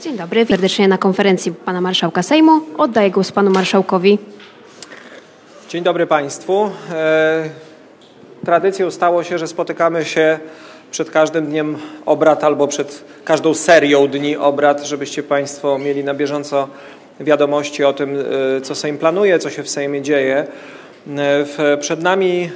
Dzień dobry, serdecznie na konferencji pana marszałka Sejmu. Oddaję głos panu marszałkowi. Dzień dobry państwu. Tradycją stało się, że spotykamy się przed każdym dniem obrad albo przed każdą serią dni obrad, żebyście państwo mieli na bieżąco wiadomości o tym, co Sejm planuje, co się w Sejmie dzieje. Przed nami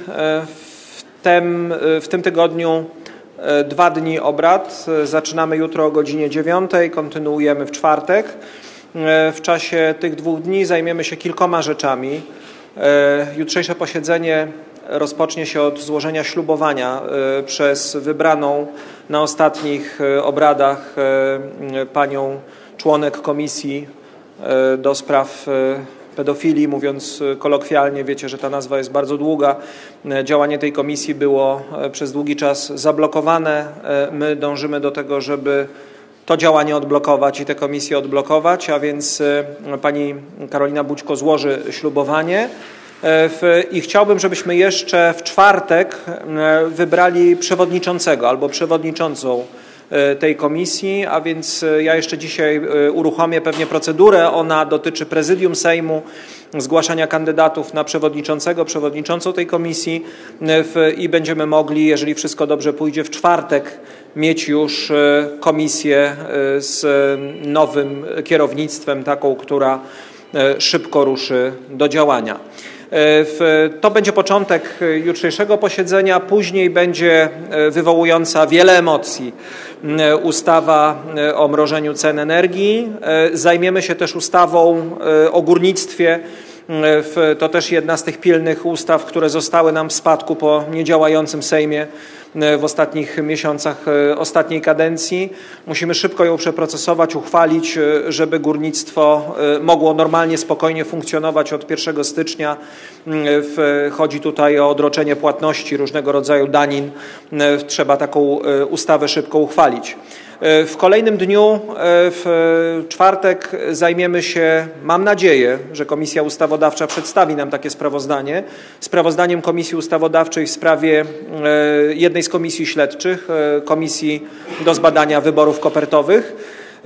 w tym tygodniu 2 dni obrad. Zaczynamy jutro o godzinie 9, kontynuujemy w czwartek. W czasie tych 2 dni zajmiemy się kilkoma rzeczami. Jutrzejsze posiedzenie rozpocznie się od złożenia ślubowania przez wybraną na ostatnich obradach panią członek Komisji do spraw pedofilii. Mówiąc kolokwialnie, wiecie, że ta nazwa jest bardzo długa. Działanie tej komisji było przez długi czas zablokowane. My dążymy do tego, żeby to działanie odblokować i tę komisję odblokować, a więc pani Karolina Bućko złoży ślubowanie. I chciałbym, żebyśmy jeszcze w czwartek wybrali przewodniczącego albo przewodniczącą tej komisji, a więc ja jeszcze dzisiaj uruchomię pewnie procedurę. Ona dotyczy prezydium Sejmu, zgłaszania kandydatów na przewodniczącego, przewodniczącą tej komisji i będziemy mogli, jeżeli wszystko dobrze pójdzie, w czwartek mieć już komisję z nowym kierownictwem, taką, która szybko ruszy do działania. To będzie początek jutrzejszego posiedzenia, później będzie wywołująca wiele emocji ustawa o mrożeniu cen energii. Zajmiemy się też ustawą o górnictwie. To też jedna z tych pilnych ustaw, które zostały nam w spadku po niedziałającym Sejmie w ostatnich miesiącach ostatniej kadencji. Musimy szybko ją przeprocesować, uchwalić, żeby górnictwo mogło normalnie, spokojnie funkcjonować od 1 stycznia. Chodzi tutaj o odroczenie płatności różnego rodzaju danin. Trzeba taką ustawę szybko uchwalić. W kolejnym dniu, w czwartek, zajmiemy się, mam nadzieję, że Komisja Ustawodawcza przedstawi nam takie sprawozdanie, sprawozdaniem Komisji Ustawodawczej w sprawie jednej z komisji śledczych, Komisji do zbadania wyborów kopertowych.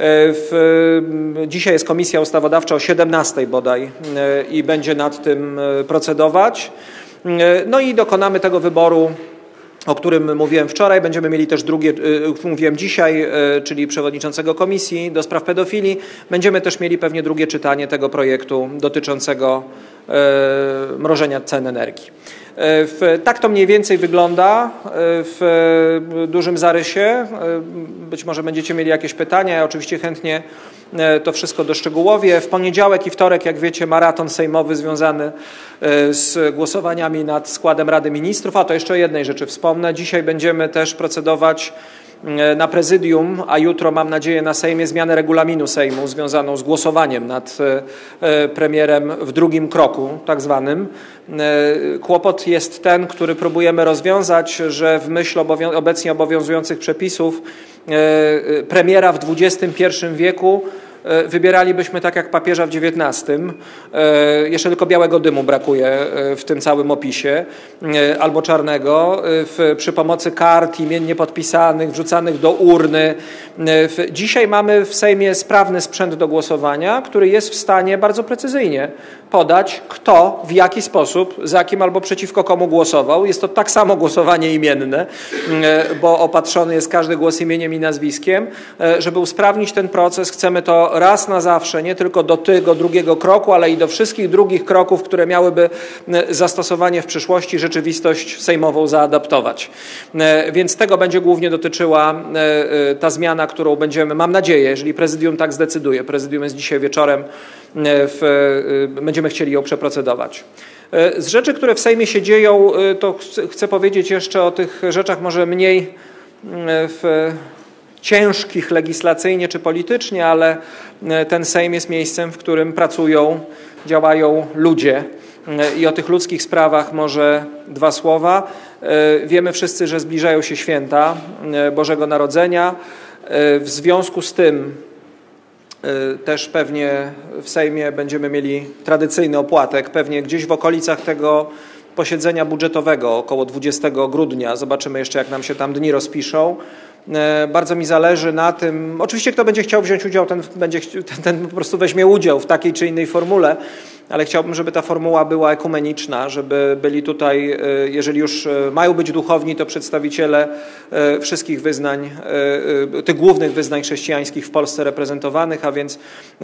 Dzisiaj jest Komisja Ustawodawcza o 17 bodaj i będzie nad tym procedować. No i dokonamy tego wyboru, o którym mówiłem wczoraj. Będziemy mieli też drugie, mówiłem dzisiaj, czyli przewodniczącego Komisji do spraw pedofilii. Będziemy też mieli pewnie drugie czytanie tego projektu dotyczącego mrożenia cen energii. Tak to mniej więcej wygląda w dużym zarysie. Być może będziecie mieli jakieś pytania. Ja oczywiście chętnie to wszystko doszczegółowię. W poniedziałek i wtorek, jak wiecie, maraton sejmowy związany z głosowaniami nad składem Rady Ministrów. A to jeszcze o jednej rzeczy wspomnę. Dzisiaj będziemy też procedować na prezydium, a jutro mam nadzieję na Sejmie, zmianę regulaminu Sejmu związaną z głosowaniem nad premierem w drugim kroku tak zwanym. Kłopot jest ten, który próbujemy rozwiązać, że w myśl obecnie obowiązujących przepisów premiera w XXI wieku wybieralibyśmy tak jak papieża w XIX. Jeszcze tylko białego dymu brakuje w tym całym opisie, albo czarnego, przy pomocy kart imiennie podpisanych, wrzucanych do urny. Dzisiaj mamy w Sejmie sprawny sprzęt do głosowania, który jest w stanie bardzo precyzyjnie podać, kto, w jaki sposób, za kim albo przeciwko komu głosował. Jest to tak samo głosowanie imienne, bo opatrzony jest każdy głos imieniem i nazwiskiem. Żeby usprawnić ten proces, chcemy to raz na zawsze, nie tylko do tego drugiego kroku, ale i do wszystkich drugich kroków, które miałyby zastosowanie w przyszłości, rzeczywistość sejmową zaadaptować. Więc tego będzie głównie dotyczyła ta zmiana, którą będziemy, mam nadzieję, jeżeli prezydium tak zdecyduje. Prezydium jest dzisiaj wieczorem, będziemy chcieli ją przeprocedować. Z rzeczy, które w Sejmie się dzieją, to chcę powiedzieć jeszcze o tych rzeczach może mniej ciężkich legislacyjnie czy politycznie, ale ten Sejm jest miejscem, w którym pracują, działają ludzie. I o tych ludzkich sprawach może 2 słowa. Wiemy wszyscy, że zbliżają się święta Bożego Narodzenia. W związku z tym też pewnie w Sejmie będziemy mieli tradycyjny opłatek, pewnie gdzieś w okolicach tego posiedzenia budżetowego, około 20 grudnia. Zobaczymy jeszcze, jak nam się tam dni rozpiszą. Bardzo mi zależy na tym, oczywiście kto będzie chciał wziąć udział, ten po prostu weźmie udział w takiej czy innej formule, ale chciałbym, żeby ta formuła była ekumeniczna, żeby byli tutaj, jeżeli już mają być duchowni, to przedstawiciele wszystkich tych głównych wyznań chrześcijańskich w Polsce reprezentowanych, a więc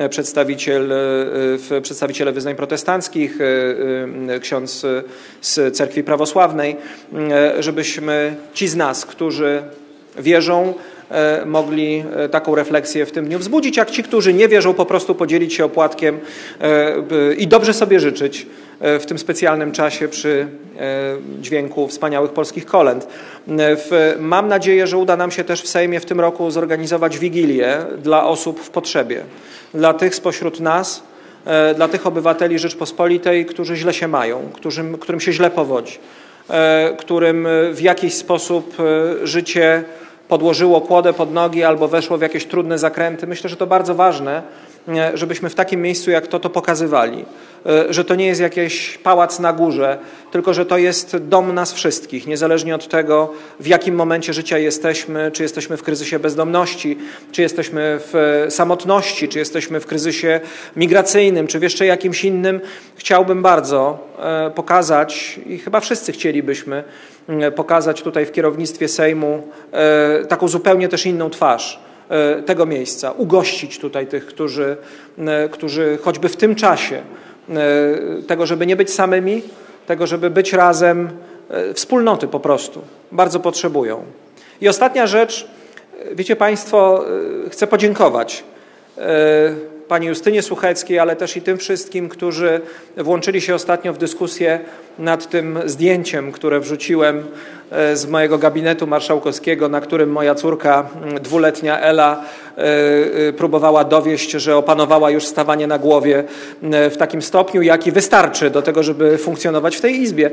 przedstawiciele wyznań protestanckich, ksiądz z cerkwi prawosławnej, żebyśmy ci z nas, którzy wierzą, mogli taką refleksję w tym dniu wzbudzić, jak ci, którzy nie wierzą, po prostu podzielić się opłatkiem i dobrze sobie życzyć w tym specjalnym czasie przy dźwięku wspaniałych polskich kolęd. Mam nadzieję, że uda nam się też w Sejmie w tym roku zorganizować wigilię dla osób w potrzebie, dla tych spośród nas, dla tych obywateli Rzeczpospolitej, którzy źle się mają, którym się źle powodzi, którym w jakiś sposób życie podłożyło kłodę pod nogi albo weszło w jakieś trudne zakręty. Myślę, że to bardzo ważne, żebyśmy w takim miejscu jak to pokazywali, że to nie jest jakiś pałac na górze, tylko że to jest dom nas wszystkich, niezależnie od tego, w jakim momencie życia jesteśmy, czy jesteśmy w kryzysie bezdomności, czy jesteśmy w samotności, czy jesteśmy w kryzysie migracyjnym, czy w jeszcze jakimś innym. Chciałbym bardzo pokazać i chyba wszyscy chcielibyśmy pokazać tutaj w kierownictwie Sejmu taką zupełnie też inną twarz tego miejsca, ugościć tutaj tych, którzy choćby w tym czasie tego, żeby nie być samymi, tego, żeby być razem, wspólnoty po prostu, bardzo potrzebują. I ostatnia rzecz, wiecie Państwo, chcę podziękować pani Justynie Sucheckiej, ale też i tym wszystkim, którzy włączyli się ostatnio w dyskusję nad tym zdjęciem, które wrzuciłem z mojego gabinetu marszałkowskiego, na którym moja córka 2-letnia Ela próbowała dowieść, że opanowała już stawanie na głowie w takim stopniu, jaki wystarczy do tego, żeby funkcjonować w tej Izbie.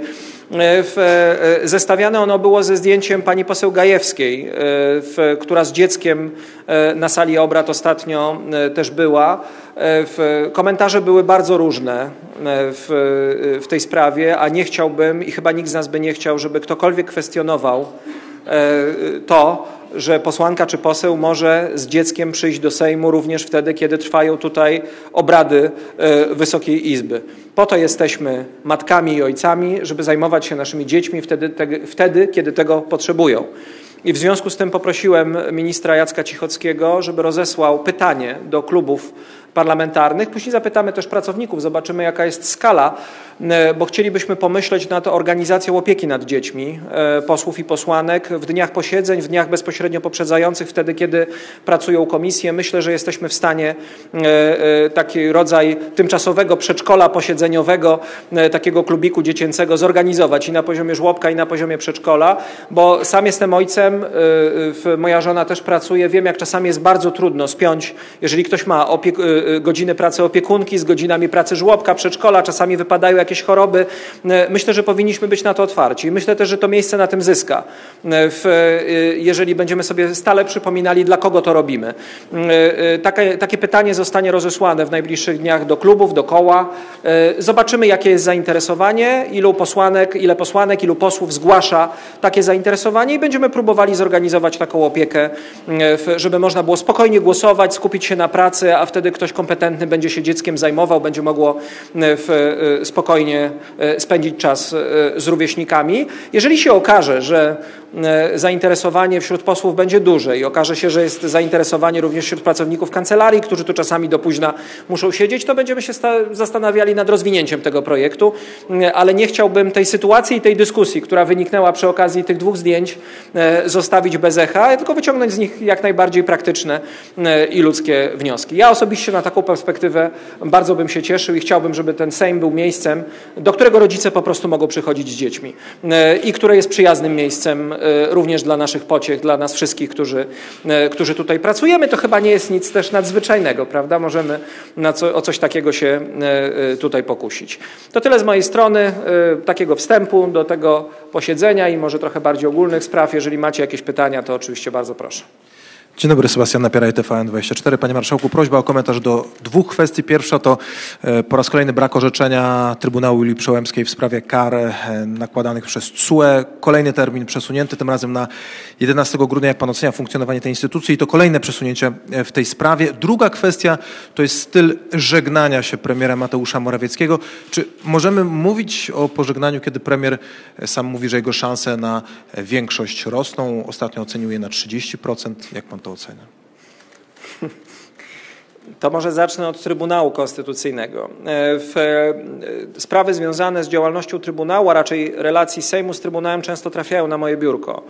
Zestawiane ono było ze zdjęciem pani poseł Gajewskiej, która z dzieckiem na sali obrad ostatnio też była. Komentarze były bardzo różne w tej sprawie, a nie chciałbym i chyba nikt z nas by nie chciał, żeby ktokolwiek kwestionował to, że posłanka czy poseł może z dzieckiem przyjść do Sejmu również wtedy, kiedy trwają tutaj obrady Wysokiej Izby. Po to jesteśmy matkami i ojcami, żeby zajmować się naszymi dziećmi wtedy, kiedy tego potrzebują. I w związku z tym poprosiłem ministra Jacka Cichockiego, żeby rozesłał pytanie do klubów parlamentarnych. Później zapytamy też pracowników, zobaczymy jaka jest skala, bo chcielibyśmy pomyśleć nad organizacją opieki nad dziećmi posłów i posłanek w dniach posiedzeń, w dniach bezpośrednio poprzedzających, wtedy kiedy pracują komisje. Myślę, że jesteśmy w stanie taki rodzaj tymczasowego przedszkola posiedzeniowego, takiego klubiku dziecięcego zorganizować i na poziomie żłobka, i na poziomie przedszkola, bo sam jestem ojcem, moja żona też pracuje, wiem jak czasami jest bardzo trudno spiąć, jeżeli ktoś ma godziny pracy opiekunki z godzinami pracy żłobka, przedszkola, czasami wypadają jakieś choroby. Myślę, że powinniśmy być na to otwarci. I myślę też, że to miejsce na tym zyska, jeżeli będziemy sobie stale przypominali, dla kogo to robimy. Takie pytanie zostanie rozesłane w najbliższych dniach do klubów, do koła. Zobaczymy, jakie jest zainteresowanie, ile posłanek, ilu posłów zgłasza takie zainteresowanie i będziemy próbowali zorganizować taką opiekę, żeby można było spokojnie głosować, skupić się na pracy, a wtedy ktoś kompetentny będzie się dzieckiem zajmował, będzie mogło spokojnie spędzić czas z rówieśnikami. Jeżeli się okaże, że zainteresowanie wśród posłów będzie duże i okaże się, że jest zainteresowanie również wśród pracowników kancelarii, którzy tu czasami do późna muszą siedzieć, to będziemy się zastanawiali nad rozwinięciem tego projektu, ale nie chciałbym tej sytuacji i tej dyskusji, która wyniknęła przy okazji tych dwóch zdjęć, zostawić bez echa, tylko wyciągnąć z nich jak najbardziej praktyczne i ludzkie wnioski. Ja osobiście na taką perspektywę bardzo bym się cieszył i chciałbym, żeby ten Sejm był miejscem, do którego rodzice po prostu mogą przychodzić z dziećmi i które jest przyjaznym miejscem również dla naszych pociech, dla nas wszystkich, którzy tutaj pracujemy. To chyba nie jest nic też nadzwyczajnego, prawda? Możemy o coś takiego się tutaj pokusić. To tyle z mojej strony, takiego wstępu do tego posiedzenia i może trochę bardziej ogólnych spraw. Jeżeli macie jakieś pytania, to oczywiście bardzo proszę. Dzień dobry, Sebastian Napieraj, TVN24. Panie Marszałku, prośba o komentarz do dwóch kwestii. Pierwsza to po raz kolejny brak orzeczenia Trybunału Julii Przyłębskiej w sprawie kar nakładanych przez TSUE. Kolejny termin przesunięty, tym razem na 11 grudnia. Jak pan ocenia funkcjonowanie tej instytucji? I to kolejne przesunięcie w tej sprawie. Druga kwestia to jest styl żegnania się premiera Mateusza Morawieckiego. Czy możemy mówić o pożegnaniu, kiedy premier sam mówi, że jego szanse na większość rosną? Ostatnio ocenił je na 30%. Jak pan to ocenia? To może zacznę od Trybunału Konstytucyjnego. Sprawy związane z działalnością Trybunału, a raczej relacji Sejmu z Trybunałem często trafiają na moje biurko.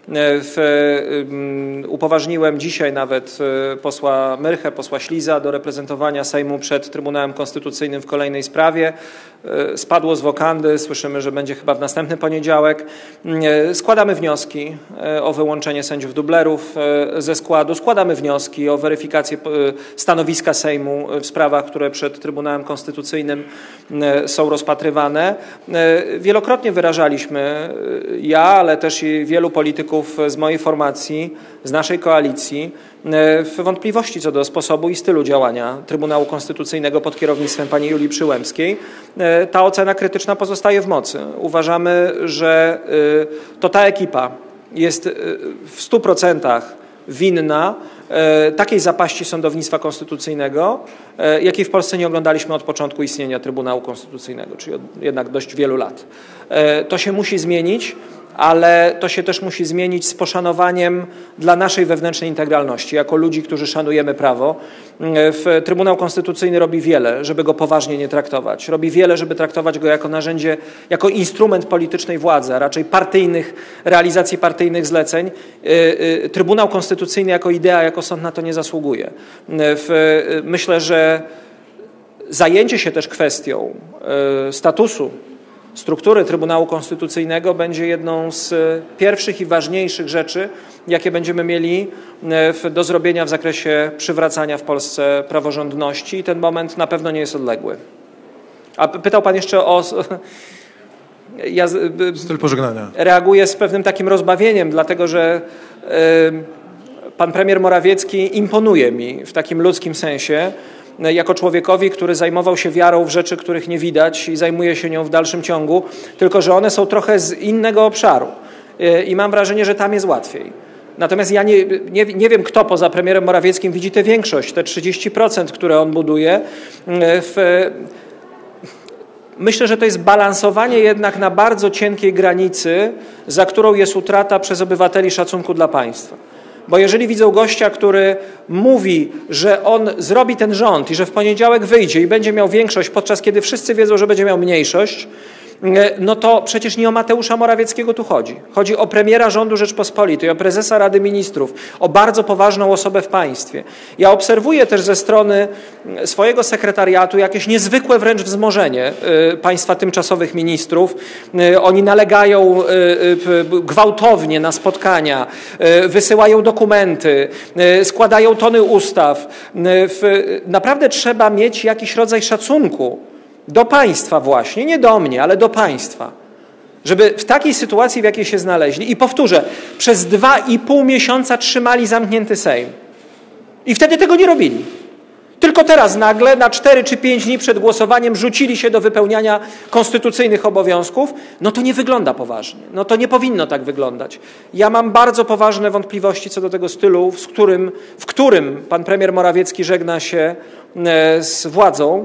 Upoważniłem dzisiaj nawet posła Myrchę, posła Śliza do reprezentowania Sejmu przed Trybunałem Konstytucyjnym w kolejnej sprawie. Spadło z wokandy, słyszymy, że będzie chyba w następny poniedziałek. Składamy wnioski o wyłączenie sędziów dublerów ze składu. Składamy wnioski o weryfikację stanowiska Sejmu w sprawach, które przed Trybunałem Konstytucyjnym są rozpatrywane. Wielokrotnie wyrażaliśmy, ja, ale też i wielu polityków z mojej formacji, z naszej koalicji, wątpliwości co do sposobu i stylu działania Trybunału Konstytucyjnego pod kierownictwem pani Julii Przyłębskiej. Ta ocena krytyczna pozostaje w mocy. Uważamy, że to ta ekipa jest w 100% winna takiej zapaści sądownictwa konstytucyjnego, jakiej w Polsce nie oglądaliśmy od początku istnienia Trybunału Konstytucyjnego, czyli od jednak dość wielu lat. To się musi zmienić, ale to się też musi zmienić z poszanowaniem dla naszej wewnętrznej integralności, jako ludzi, którzy szanujemy prawo. Trybunał Konstytucyjny robi wiele, żeby go poważnie nie traktować. Robi wiele, żeby traktować go jako narzędzie, jako instrument politycznej władzy, a raczej realizacji partyjnych zleceń. Trybunał Konstytucyjny jako idea, jako sąd na to nie zasługuje. Myślę, że zajęcie się też kwestią statusu, struktury Trybunału Konstytucyjnego będzie jedną z pierwszych i ważniejszych rzeczy, jakie będziemy mieli do zrobienia w zakresie przywracania w Polsce praworządności i ten moment na pewno nie jest odległy. A pytał pan jeszcze o... Ja styl pożegnania. Reaguję z pewnym takim rozbawieniem, dlatego że pan premier Morawiecki imponuje mi w takim ludzkim sensie, jako człowiekowi, który zajmował się wiarą w rzeczy, których nie widać i zajmuje się nią w dalszym ciągu, tylko że one są trochę z innego obszaru i mam wrażenie, że tam jest łatwiej. Natomiast ja nie wiem, kto poza premierem Morawieckim widzi tę większość, te 30%, które on buduje. Myślę, że to jest balansowanie jednak na bardzo cienkiej granicy, za którą jest utrata przez obywateli szacunku dla państwa. Bo jeżeli widzą gościa, który mówi, że on zrobi ten rząd i że w poniedziałek wyjdzie i będzie miał większość, podczas kiedy wszyscy wiedzą, że będzie miał mniejszość, no to przecież nie o Mateusza Morawieckiego tu chodzi. Chodzi o premiera rządu Rzeczpospolitej, o prezesa Rady Ministrów, o bardzo poważną osobę w państwie. Ja obserwuję też ze strony swojego sekretariatu jakieś niezwykłe wręcz wzmożenie państwa tymczasowych ministrów. Oni nalegają gwałtownie na spotkania, wysyłają dokumenty, składają tony ustaw. Naprawdę trzeba mieć jakiś rodzaj szacunku do państwa właśnie, nie do mnie, ale do państwa, żeby w takiej sytuacji, w jakiej się znaleźli, i powtórzę, przez 2,5 miesiąca trzymali zamknięty Sejm i wtedy tego nie robili. Tylko teraz nagle na 4 czy 5 dni przed głosowaniem rzucili się do wypełniania konstytucyjnych obowiązków, no to nie wygląda poważnie. No to nie powinno tak wyglądać. Ja mam bardzo poważne wątpliwości co do tego stylu, w którym pan premier Morawiecki żegna się z władzą,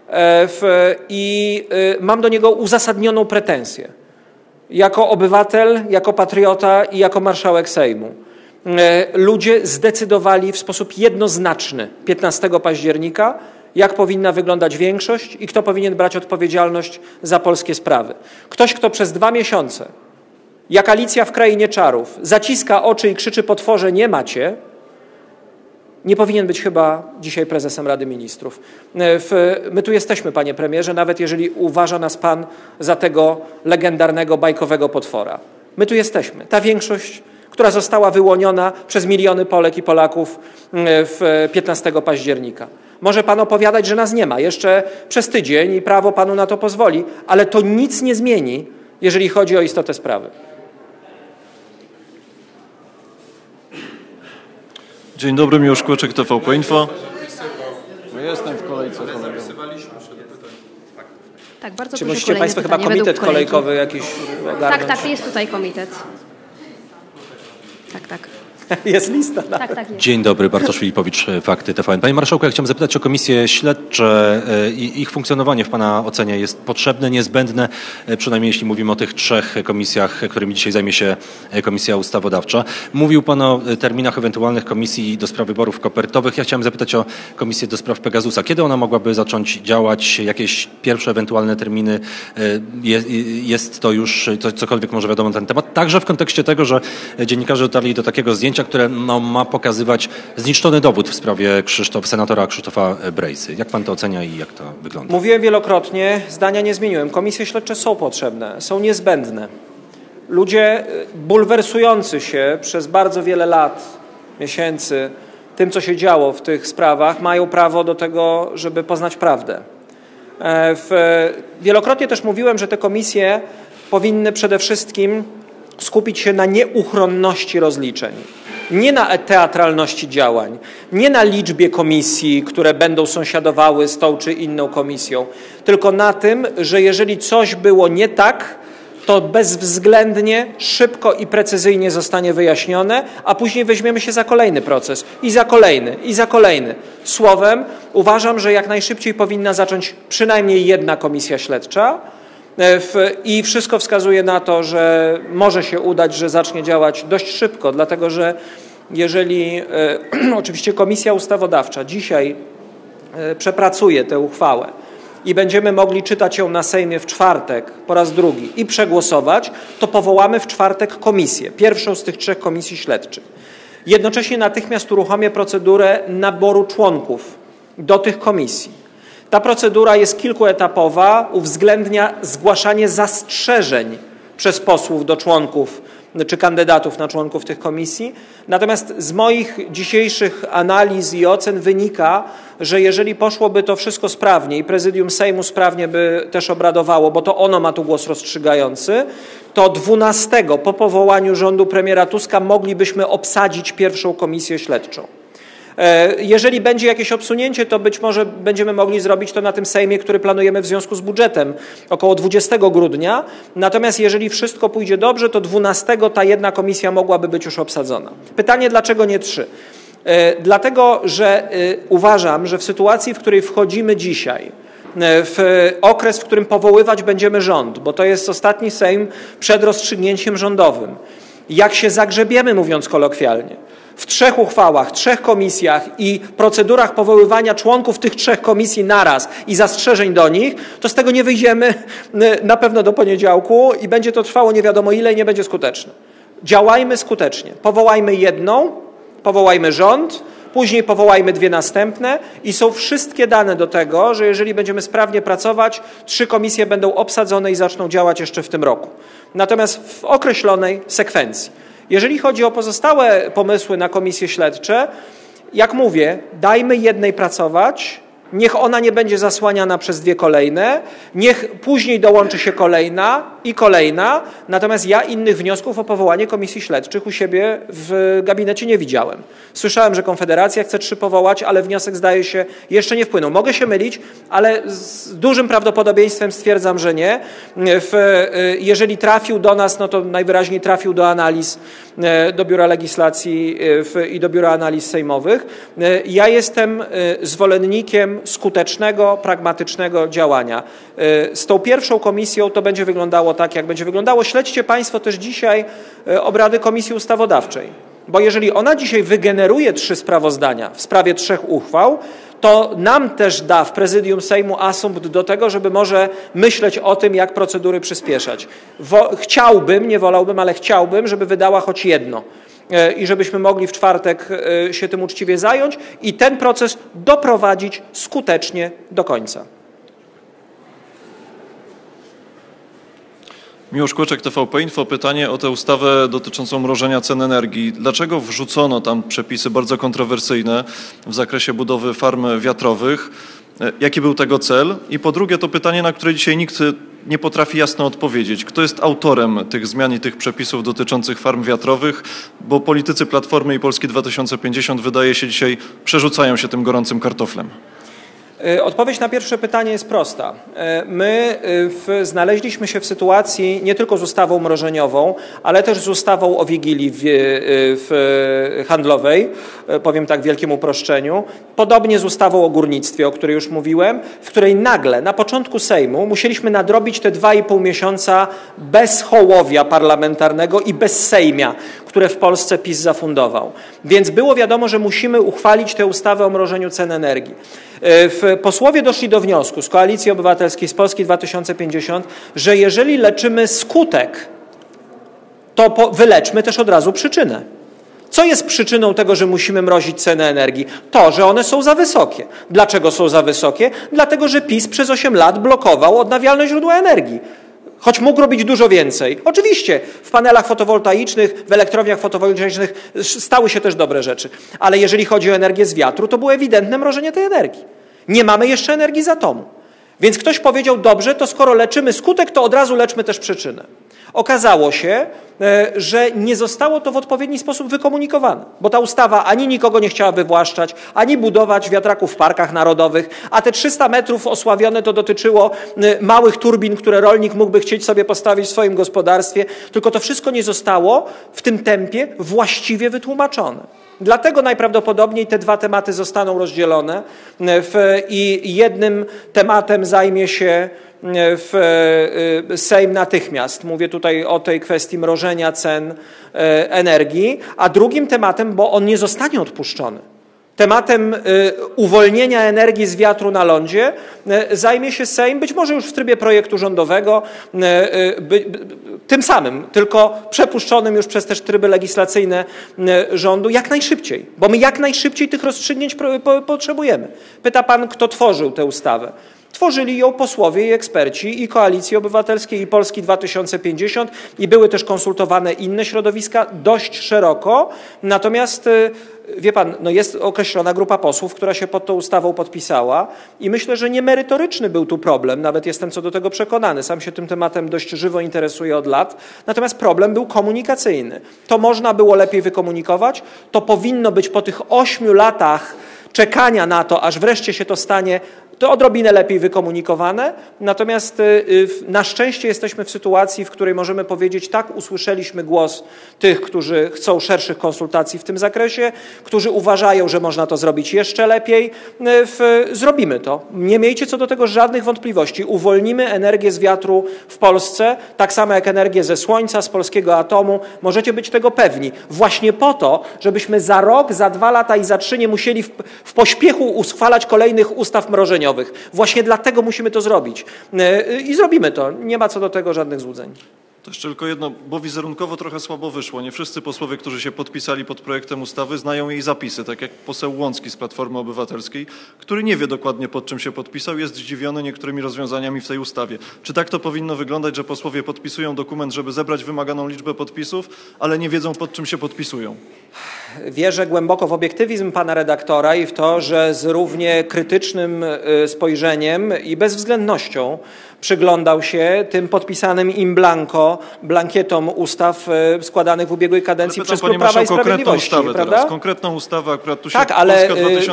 i mam do niego uzasadnioną pretensję. Jako obywatel, jako patriota i jako marszałek Sejmu. Ludzie zdecydowali w sposób jednoznaczny 15 października, jak powinna wyglądać większość i kto powinien brać odpowiedzialność za polskie sprawy. Ktoś, kto przez 2 miesiące, jak Alicja w Krainie Czarów, zaciska oczy i krzyczy potworze nie macie, nie powinien być chyba dzisiaj prezesem Rady Ministrów. My tu jesteśmy, panie premierze, nawet jeżeli uważa nas pan za tego legendarnego, bajkowego potwora. My tu jesteśmy. Ta większość, która została wyłoniona przez miliony Polek i Polaków 15 października. Może pan opowiadać, że nas nie ma jeszcze przez tydzień i prawo panu na to pozwoli, ale to nic nie zmieni, jeżeli chodzi o istotę sprawy. Dzień dobry, Miłosz Kłeczek, TVP Info. Jestem w kolejce. Tak, bardzo Czy proszę, musicie kolejne Państwo chyba pytanie według komitet kolejki. kolejkowy jakiś ogarnąć? Tak, jest tutaj komitet. Tak. Jest lista. Tak jest. Dzień dobry, Bartosz Filipowicz, Fakty TVN. Panie Marszałku, ja chciałem zapytać o komisje śledcze i ich funkcjonowanie w Pana ocenie jest potrzebne, niezbędne, przynajmniej jeśli mówimy o tych 3 komisjach, którymi dzisiaj zajmie się Komisja Ustawodawcza. Mówił Pan o terminach ewentualnych komisji do spraw wyborów kopertowych. Ja chciałem zapytać o Komisję do spraw Pegasusa. Kiedy ona mogłaby zacząć działać? Jakieś pierwsze ewentualne terminy? Jest to już cokolwiek może wiadomo na ten temat? Także w kontekście tego, że dziennikarze dotarli do takiego zdjęcia, które ma pokazywać zniszczony dowód w sprawie senatora Krzysztofa Brejzy. Jak pan to ocenia i jak to wygląda? Mówiłem wielokrotnie, zdania nie zmieniłem. Komisje śledcze są potrzebne, są niezbędne. Ludzie bulwersujący się przez bardzo wiele lat, miesięcy tym, co się działo w tych sprawach, mają prawo do tego, żeby poznać prawdę. Wielokrotnie też mówiłem, że te komisje powinny przede wszystkim skupić się na nieuchronności rozliczeń, nie na teatralności działań, nie na liczbie komisji, które będą sąsiadowały z tą czy inną komisją, tylko na tym, że jeżeli coś było nie tak, to bezwzględnie, szybko i precyzyjnie zostanie wyjaśnione, a później weźmiemy się za kolejny proces i za kolejny, i za kolejny. Słowem, uważam, że jak najszybciej powinna zacząć przynajmniej jedna komisja śledcza, i wszystko wskazuje na to, że może się udać, że zacznie działać dość szybko, dlatego że jeżeli oczywiście Komisja Ustawodawcza dzisiaj przepracuje tę uchwałę i będziemy mogli czytać ją na Sejmie w czwartek po raz drugi i przegłosować, to powołamy w czwartek komisję, pierwszą z tych 3 komisji śledczych. Jednocześnie natychmiast uruchomię procedurę naboru członków do tych komisji. Ta procedura jest kilkuetapowa, uwzględnia zgłaszanie zastrzeżeń przez posłów do członków czy kandydatów na członków tych komisji. Natomiast z moich dzisiejszych analiz i ocen wynika, że jeżeli poszłoby to wszystko sprawnie i Prezydium Sejmu sprawnie by też obradowało, bo to ono ma tu głos rozstrzygający, to 12 po powołaniu rządu premiera Tuska moglibyśmy obsadzić pierwszą komisję śledczą. Jeżeli będzie jakieś obsunięcie, to być może będziemy mogli zrobić to na tym Sejmie, który planujemy w związku z budżetem, około 20 grudnia. Natomiast jeżeli wszystko pójdzie dobrze, to 12 ta jedna komisja mogłaby być już obsadzona. Pytanie, dlaczego nie 3? Dlatego, że uważam, że w sytuacji, w której wchodzimy dzisiaj, w okres, w którym powoływać będziemy rząd, bo to jest ostatni Sejm przed rozstrzygnięciem rządowym, jak się zagrzebiemy, mówiąc kolokwialnie, w 3 uchwałach, 3 komisjach i procedurach powoływania członków tych 3 komisji naraz i zastrzeżeń do nich, to z tego nie wyjdziemy na pewno do poniedziałku i będzie to trwało nie wiadomo ile i nie będzie skuteczne. Działajmy skutecznie. Powołajmy jedną, powołajmy rząd, później powołajmy 2 następne i są wszystkie dane do tego, że jeżeli będziemy sprawnie pracować, 3 komisje będą obsadzone i zaczną działać jeszcze w tym roku. Natomiast w określonej sekwencji. Jeżeli chodzi o pozostałe pomysły na komisje śledcze, jak mówię, dajmy jednej pracować, niech ona nie będzie zasłaniana przez 2 kolejne, niech później dołączy się kolejna i kolejna, natomiast ja innych wniosków o powołanie komisji śledczych u siebie w gabinecie nie widziałem. Słyszałem, że Konfederacja chce 3 powołać, ale wniosek zdaje się jeszcze nie wpłynął. Mogę się mylić, ale z dużym prawdopodobieństwem stwierdzam, że nie. Jeżeli trafił do nas, no to najwyraźniej trafił do analiz, do Biura Legislacji i do Biura Analiz Sejmowych. Ja jestem zwolennikiem skutecznego, pragmatycznego działania. Z tą pierwszą komisją to będzie wyglądało tak, jak będzie wyglądało. Śledźcie Państwo też dzisiaj obrady Komisji Ustawodawczej, bo jeżeli ona dzisiaj wygeneruje 3 sprawozdania w sprawie 3 uchwał, to nam też da w Prezydium Sejmu asumpt do tego, żeby może myśleć o tym, jak procedury przyspieszać. Chciałbym, nie wolałbym, ale chciałbym, żeby wydała choć jedno i żebyśmy mogli w czwartek się tym uczciwie zająć i ten proces doprowadzić skutecznie do końca. Miłosz Kłeczek, TVP Info. Pytanie o tę ustawę dotyczącą mrożenia cen energii. Dlaczego wrzucono tam przepisy bardzo kontrowersyjne w zakresie budowy farm wiatrowych? Jaki był tego cel? I po drugie to pytanie, na które dzisiaj nikt nie potrafi jasno odpowiedzieć, kto jest autorem tych zmian i tych przepisów dotyczących farm wiatrowych, bo politycy Platformy i Polski 2050 wydaje się dzisiaj przerzucają się tym gorącym kartoflem. Odpowiedź na pierwsze pytanie jest prosta. My znaleźliśmy się w sytuacji nie tylko z ustawą mrożeniową, ale też z ustawą o Wigilii handlowej, powiem tak w wielkim uproszczeniu, podobnie z ustawą o górnictwie, o której już mówiłem, w której nagle na początku Sejmu musieliśmy nadrobić te 2,5 miesiąca bez hołowia parlamentarnego i bez sejmia, które w Polsce PiS zafundował. Więc było wiadomo, że musimy uchwalić tę ustawę o mrożeniu cen energii. Posłowie doszli do wniosku z Koalicji Obywatelskiej, z Polski 2050, że jeżeli leczymy skutek, to wyleczmy też od razu przyczynę. Co jest przyczyną tego, że musimy mrozić ceny energii? To, że one są za wysokie. Dlaczego są za wysokie? Dlatego, że PiS przez 8 lat blokował odnawialne źródła energii. Choć mógł robić dużo więcej. Oczywiście w panelach fotowoltaicznych, w elektrowniach fotowoltaicznych stały się też dobre rzeczy. Ale jeżeli chodzi o energię z wiatru, to było ewidentne mrożenie tej energii. Nie mamy jeszcze energii z atomu. Więc ktoś powiedział, dobrze, to skoro leczymy skutek, to od razu leczmy też przyczynę. Okazało się, że nie zostało to w odpowiedni sposób wykomunikowane, bo ta ustawa ani nikogo nie chciała wywłaszczać, ani budować wiatraków w parkach narodowych, a te 300 metrów osławione to dotyczyło małych turbin, które rolnik mógłby chcieć sobie postawić w swoim gospodarstwie, tylko to wszystko nie zostało w tym tempie właściwie wytłumaczone. Dlatego najprawdopodobniej te dwa tematy zostaną rozdzielone i jednym tematem zajmie się Sejm natychmiast. Mówię tutaj o tej kwestii mrożenia cen energii, a drugim tematem, bo on nie zostanie odpuszczony, tematem uwolnienia energii z wiatru na lądzie zajmie się Sejm, być może już w trybie projektu rządowego, tym samym, tylko przepuszczonym już przez też tryby legislacyjne rządu jak najszybciej, bo my jak najszybciej tych rozstrzygnięć potrzebujemy. Pyta pan, kto tworzył tę ustawę. Tworzyli ją posłowie i eksperci i Koalicji Obywatelskiej, i Polski 2050 i były też konsultowane inne środowiska dość szeroko. Natomiast wie pan, no jest określona grupa posłów, która się pod tą ustawą podpisała i myślę, że niemerytoryczny był tu problem, nawet jestem co do tego przekonany. Sam się tym tematem dość żywo interesuję od lat. Natomiast problem był komunikacyjny. To można było lepiej wykomunikować, to powinno być po tych 8 latach czekania na to, aż wreszcie się to stanie, to odrobinę lepiej wykomunikowane, natomiast na szczęście jesteśmy w sytuacji, w której możemy powiedzieć, tak, usłyszeliśmy głos tych, którzy chcą szerszych konsultacji w tym zakresie, którzy uważają, że można to zrobić jeszcze lepiej. Zrobimy to. Nie miejcie co do tego żadnych wątpliwości. Uwolnimy energię z wiatru w Polsce, tak samo jak energię ze słońca, z polskiego atomu. Możecie być tego pewni. Właśnie po to, żebyśmy za rok, za 2 lata i za 3 nie musieli w pośpiechu uchwalać kolejnych ustaw mrożeniowych. Właśnie dlatego musimy to zrobić. I zrobimy to. Nie ma co do tego żadnych złudzeń. To jeszcze tylko jedno, bo wizerunkowo trochę słabo wyszło. Nie wszyscy posłowie, którzy się podpisali pod projektem ustawy, znają jej zapisy, tak jak poseł Łącki z Platformy Obywatelskiej, który nie wie dokładnie, pod czym się podpisał, jest zdziwiony niektórymi rozwiązaniami w tej ustawie. Czy tak to powinno wyglądać, że posłowie podpisują dokument, żeby zebrać wymaganą liczbę podpisów, ale nie wiedzą, pod czym się podpisują? Wierzę głęboko w obiektywizm pana redaktora i w to, że z równie krytycznym spojrzeniem i bezwzględnością przyglądał się tym podpisanym in blanco blankietom ustaw składanych w ubiegłej kadencji przez Klub Prawa i Sprawiedliwości. Prawda? Konkretną ustawę, akurat tu się tak, ale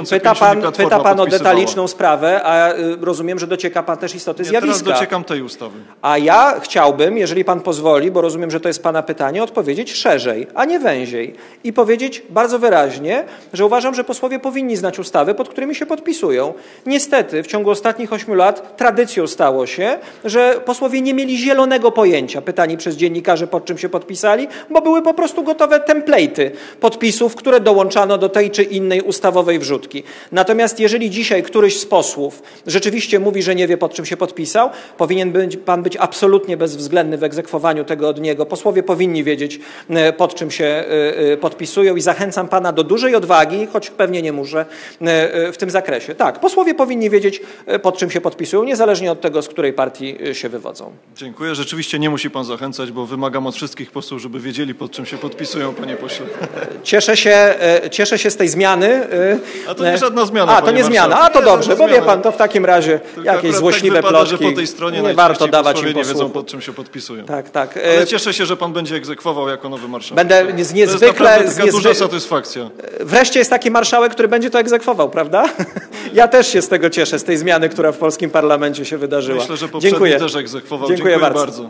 pyta pan o podpisywała. detaliczną sprawę, a rozumiem, że docieka pan też istoty zjawiska. Teraz dociekam tej ustawy. A ja chciałbym, jeżeli pan pozwoli, bo rozumiem, że to jest pana pytanie, odpowiedzieć szerzej, a nie węziej. I powiedzieć bardzo wyraźnie, że uważam, że posłowie powinni znać ustawy, pod którymi się podpisują. Niestety w ciągu ostatnich 8 lat tradycją stało się, że posłowie nie mieli zielonego pojęcia, pytani przez dziennikarzy, pod czym się podpisali, bo były po prostu gotowe template'y podpisów, które dołączano do tej czy innej ustawowej wrzutki. Natomiast jeżeli dzisiaj któryś z posłów rzeczywiście mówi, że nie wie, pod czym się podpisał, powinien pan być absolutnie bezwzględny w egzekwowaniu tego od niego. Posłowie powinni wiedzieć, pod czym się podpisują i zachęcam pana do dużej odwagi, choć pewnie nie muszę, w tym zakresie. Tak, posłowie powinni wiedzieć, pod czym się podpisują, niezależnie od tego, z której partii się wywodzą. Dziękuję. Rzeczywiście nie musi pan zachęcać. zachęcać, bo wymagam od wszystkich posłów, żeby wiedzieli, pod czym się podpisują, panie pośle. Cieszę się z tej zmiany. A to nie żadna zmiana, A, to nie zmiana. A, to dobrze, bo wie pan, to w takim razie jakieś złośliwe tak wypada, plotki. że po tej stronie nie warto dawać im nie wiedzą, posłuchu. pod czym się podpisują. Tak. Ale cieszę się, że pan będzie egzekwował jako nowy marszałek. Będę z to jest naprawdę taka duża satysfakcja. Wreszcie jest taki marszałek, który będzie to egzekwował, prawda? Ja też się z tego cieszę, z tej zmiany, która w polskim parlamencie się wydarzyła. Myślę, że poprzedni też egzekwował. Dziękuję bardzo.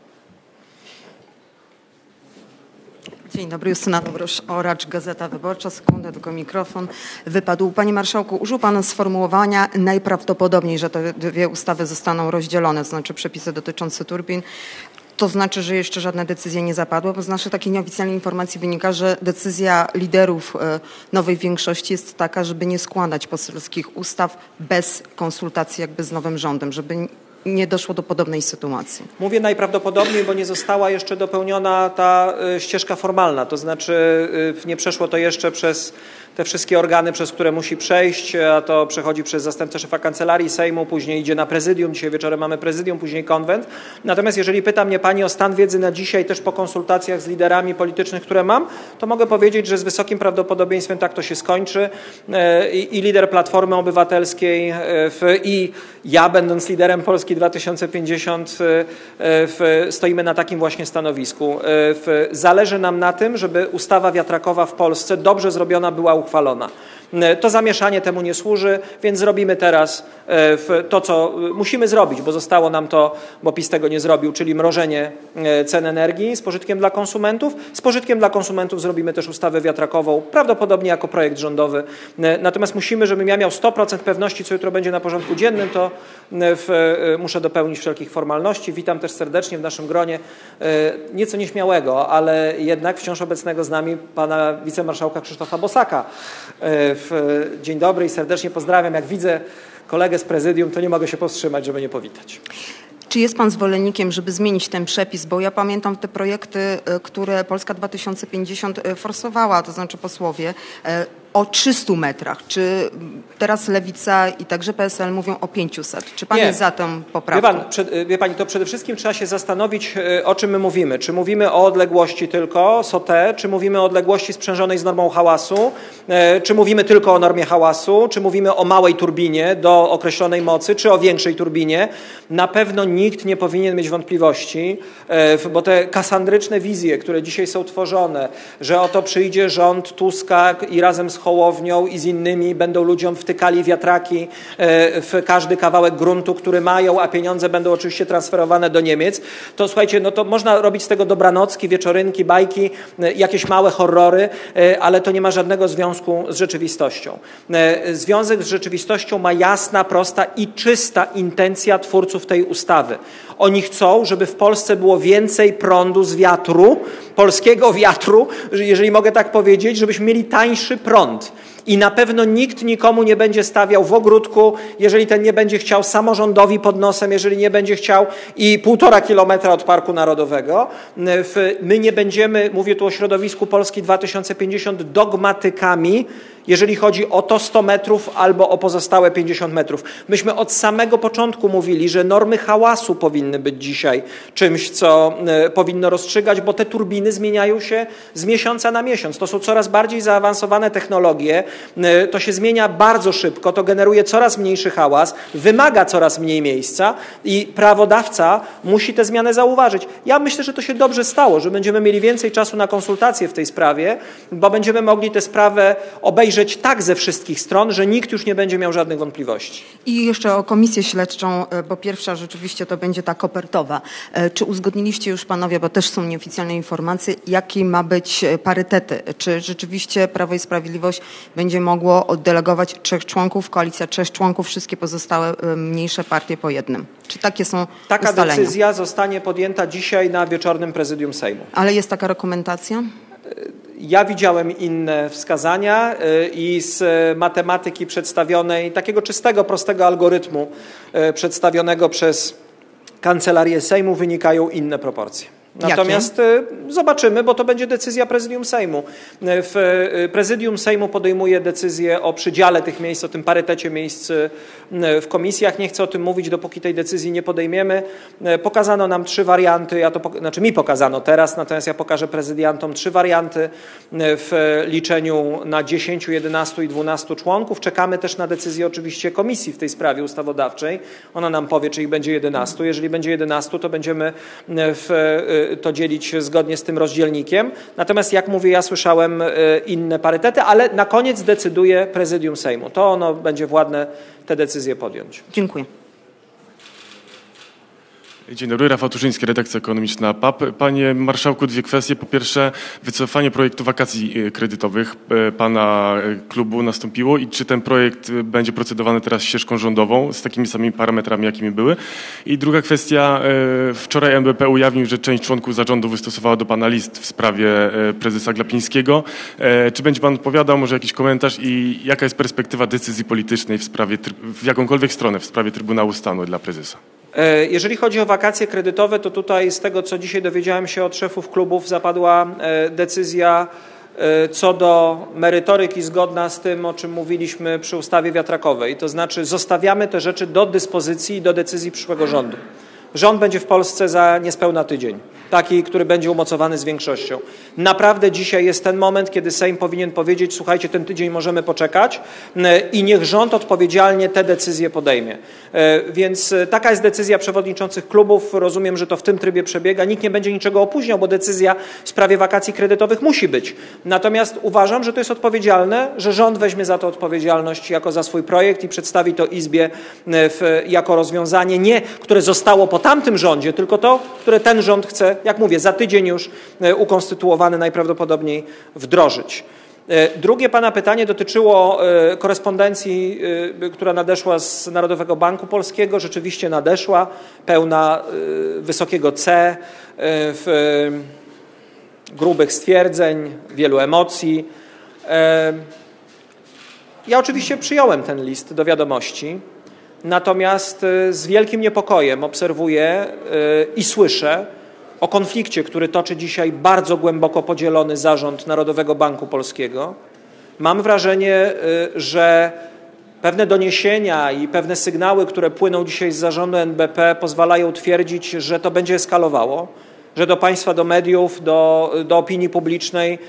Dzień dobry, Justyna Dobrosz-Oracz, Gazeta Wyborcza. Sekundę, tylko mikrofon wypadł. Panie marszałku, użył pan sformułowania najprawdopodobniej, że te dwie ustawy zostaną rozdzielone, to znaczy przepisy dotyczące turbin. To znaczy, że jeszcze żadne decyzje nie zapadły, bo z naszej takiej nieoficjalnej informacji wynika, że decyzja liderów nowej większości jest taka, żeby nie składać poselskich ustaw bez konsultacji jakby z nowym rządem, żeby nie doszło do podobnej sytuacji. Mówię najprawdopodobniej, bo nie została jeszcze dopełniona ta ścieżka formalna, to znaczy nie przeszło to jeszcze przez te wszystkie organy, przez które musi przejść, a to przechodzi przez zastępcę szefa Kancelarii Sejmu, później idzie na prezydium, dzisiaj wieczorem mamy prezydium, później konwent. Natomiast jeżeli pyta mnie pani o stan wiedzy na dzisiaj, też po konsultacjach z liderami politycznych, które mam, to mogę powiedzieć, że z wysokim prawdopodobieństwem tak to się skończy i lider Platformy Obywatelskiej i ja, będąc liderem Polski 2050, stoimy na takim właśnie stanowisku. Zależy nam na tym, żeby ustawa wiatrakowa w Polsce dobrze zrobiona była uchwalona. To zamieszanie temu nie służy, więc zrobimy teraz to, co musimy zrobić, bo zostało nam to, bo PiS tego nie zrobił, czyli mrożenie cen energii z pożytkiem dla konsumentów. Z pożytkiem dla konsumentów zrobimy też ustawę wiatrakową, prawdopodobnie jako projekt rządowy. Natomiast musimy, żebym ja miał 100% pewności, co jutro będzie na porządku dziennym, to muszę dopełnić wszelkich formalności. Witam też serdecznie w naszym gronie nieco nieśmiałego, ale jednak wciąż obecnego z nami pana wicemarszałka Krzysztofa Bosaka. Dzień dobry i serdecznie pozdrawiam. Jak widzę kolegę z prezydium, to nie mogę się powstrzymać, żeby nie powitać. Czy jest pan zwolennikiem, żeby zmienić ten przepis? Bo ja pamiętam te projekty, które Polska 2050 forsowała, to znaczy posłowie, o 300 metrach. Czy teraz Lewica i także PSL mówią o 500? Czy pan jest za tą poprawką? Wie pani, to przede wszystkim trzeba się zastanowić, o czym my mówimy. Czy mówimy o odległości tylko, SOTE, czy mówimy o odległości sprzężonej z normą hałasu, czy mówimy tylko o normie hałasu, czy mówimy o małej turbinie do określonej mocy, czy o większej turbinie. Na pewno nikt nie powinien mieć wątpliwości, bo te kasandryczne wizje, które dzisiaj są tworzone, że oto przyjdzie rząd Tuska i razem z Hołownią i z innymi będą ludziom wtykali wiatraki w każdy kawałek gruntu, który mają, a pieniądze będą oczywiście transferowane do Niemiec, to słuchajcie, no to można robić z tego dobranocki, wieczorynki, bajki, jakieś małe horrory, ale to nie ma żadnego związku z rzeczywistością. Związek z rzeczywistością ma jasna, prosta i czysta intencja twórców tej ustawy. Oni chcą, żeby w Polsce było więcej prądu z wiatru, polskiego wiatru, jeżeli mogę tak powiedzieć, żebyśmy mieli tańszy prąd. I na pewno nikt nikomu nie będzie stawiał w ogródku, jeżeli ten nie będzie chciał, samorządowi pod nosem, jeżeli nie będzie chciał i 1,5 kilometra od Parku Narodowego. My nie będziemy, mówię tu o środowisku Polski 2050, dogmatykami, jeżeli chodzi o to 100 metrów albo o pozostałe 50 metrów. Myśmy od samego początku mówili, że normy hałasu powinny być dzisiaj czymś, co powinno rozstrzygać, bo te turbiny zmieniają się z miesiąca na miesiąc. To są coraz bardziej zaawansowane technologie, to się zmienia bardzo szybko, to generuje coraz mniejszy hałas, wymaga coraz mniej miejsca i prawodawca musi tę zmianę zauważyć. Ja myślę, że to się dobrze stało, że będziemy mieli więcej czasu na konsultacje w tej sprawie, bo będziemy mogli tę sprawę obejrzeć tak ze wszystkich stron, że nikt już nie będzie miał żadnych wątpliwości. I jeszcze o komisję śledczą, bo pierwsza rzeczywiście to będzie ta kopertowa. Czy uzgodniliście już panowie, bo też są nieoficjalne informacje, jakie ma być parytety? Czy rzeczywiście Prawo i Sprawiedliwość będzie mogło oddelegować 3 członków, koalicja 3 członków, wszystkie pozostałe mniejsze partie po 1? Czy takie są Taka ustalenia? decyzja zostanie podjęta dzisiaj na wieczornym prezydium Sejmu. Ale jest taka rekomendacja? Ja widziałem inne wskazania i z matematyki przedstawionej, takiego czystego, prostego algorytmu przedstawionego przez Kancelarię Sejmu wynikają inne proporcje. Natomiast zobaczymy, bo to będzie decyzja Prezydium Sejmu. Prezydium Sejmu podejmuje decyzję o przydziale tych miejsc, o tym parytecie miejsc w komisjach. Nie chcę o tym mówić, dopóki tej decyzji nie podejmiemy. Pokazano nam 3 warianty, znaczy mi pokazano teraz, natomiast ja pokażę prezydiantom 3 warianty w liczeniu na 10, 11 i 12 członków. Czekamy też na decyzję oczywiście komisji w tej sprawie ustawodawczej. Ona nam powie, czy ich będzie 11. Jeżeli będzie 11, to będziemy to dzielić zgodnie z tym rozdzielnikiem. Natomiast jak mówię, ja słyszałem inne parytety, ale na koniec decyduje Prezydium Sejmu. To ono będzie władne te decyzje podjąć. Dziękuję. Dzień dobry, Rafał Tuszyński, redakcja ekonomiczna PAP. Panie marszałku, 2 kwestie. Po pierwsze, wycofanie projektu wakacji kredytowych pana klubu nastąpiło i czy ten projekt będzie procedowany teraz ścieżką rządową z takimi samymi parametrami, jakimi były? I druga kwestia, wczoraj NBP ujawnił, że część członków zarządu wystosowała do pana list w sprawie prezesa Glapińskiego. Czy będzie pan odpowiadał, może jakiś komentarz i jaka jest perspektywa decyzji politycznej w sprawie, w jakąkolwiek stronę w sprawie Trybunału Stanu dla prezesa? Jeżeli chodzi o wakacje kredytowe, to tutaj z tego, co dzisiaj dowiedziałem się od szefów klubów, zapadła decyzja co do merytoryki zgodna z tym, o czym mówiliśmy przy ustawie wiatrakowej. To znaczy zostawiamy te rzeczy do dyspozycji i do decyzji przyszłego rządu. Rząd będzie w Polsce za niespełna tydzień. Taki, który będzie umocowany z większością. Naprawdę dzisiaj jest ten moment, kiedy Sejm powinien powiedzieć, słuchajcie, ten tydzień możemy poczekać i niech rząd odpowiedzialnie te decyzje podejmie. Więc taka jest decyzja przewodniczących klubów. Rozumiem, że to w tym trybie przebiega. Nikt nie będzie niczego opóźniał, bo decyzja w sprawie wakacji kredytowych musi być. Natomiast uważam, że to jest odpowiedzialne, że rząd weźmie za to odpowiedzialność jako za swój projekt i przedstawi to Izbie jako rozwiązanie, nie które zostało po tamtym rządzie, tylko to, które ten rząd chce, jak mówię, za tydzień już ukonstytuowany najprawdopodobniej wdrożyć. Drugie pana pytanie dotyczyło korespondencji, która nadeszła z Narodowego Banku Polskiego. Rzeczywiście nadeszła, pełna wysokiego C, grubych stwierdzeń, wielu emocji. Ja oczywiście przyjąłem ten list do wiadomości. Natomiast z wielkim niepokojem obserwuję i słyszę o konflikcie, który toczy dzisiaj bardzo głęboko podzielony zarząd Narodowego Banku Polskiego. Mam wrażenie, że pewne doniesienia i pewne sygnały, które płyną dzisiaj z zarządu NBP, pozwalają twierdzić, że to będzie eskalowało, że do państwa, do mediów, do opinii publicznej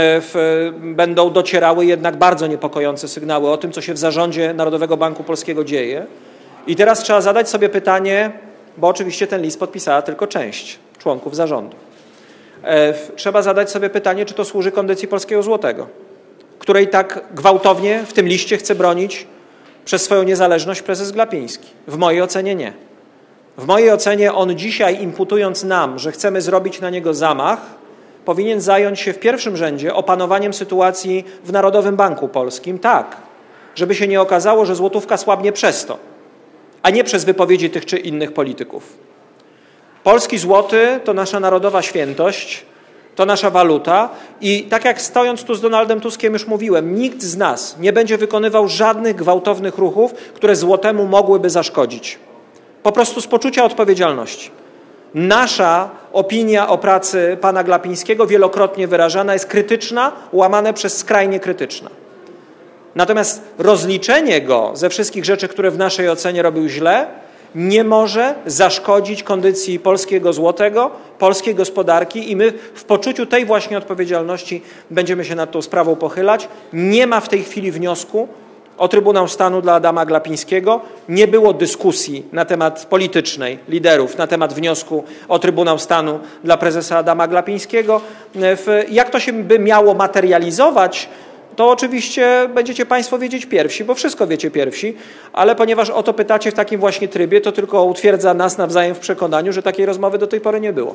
będą docierały jednak bardzo niepokojące sygnały o tym, co się w zarządzie Narodowego Banku Polskiego dzieje. I teraz trzeba zadać sobie pytanie, bo oczywiście ten list podpisała tylko część członków zarządu. Trzeba zadać sobie pytanie, czy to służy kondycji polskiego złotego, której tak gwałtownie w tym liście chce bronić przez swoją niezależność prezes Glapiński. W mojej ocenie nie. W mojej ocenie on dzisiaj, imputując nam, że chcemy zrobić na niego zamach, powinien zająć się w pierwszym rzędzie opanowaniem sytuacji w Narodowym Banku Polskim, tak, żeby się nie okazało, że złotówka słabnie przez to, a nie przez wypowiedzi tych czy innych polityków. Polski złoty to nasza narodowa świętość, to nasza waluta i tak jak stojąc tu z Donaldem Tuskiem już mówiłem, nikt z nas nie będzie wykonywał żadnych gwałtownych ruchów, które złotemu mogłyby zaszkodzić. Po prostu z poczucia odpowiedzialności. Nasza opinia o pracy pana Glapińskiego wielokrotnie wyrażana jest krytyczna, łamane przez skrajnie krytyczna. Natomiast rozliczenie go ze wszystkich rzeczy, które w naszej ocenie robił źle, nie może zaszkodzić kondycji polskiego złotego, polskiej gospodarki i my w poczuciu tej właśnie odpowiedzialności będziemy się nad tą sprawą pochylać. Nie ma w tej chwili wniosku o Trybunał Stanu dla Adama Glapińskiego. Nie było dyskusji na temat politycznej liderów, na temat wniosku o Trybunał Stanu dla prezesa Adama Glapińskiego. Jak to się by miało materializować, to oczywiście będziecie państwo wiedzieć pierwsi, bo wszystko wiecie pierwsi, ale ponieważ o to pytacie w takim właśnie trybie, to tylko utwierdza nas nawzajem w przekonaniu, że takiej rozmowy do tej pory nie było.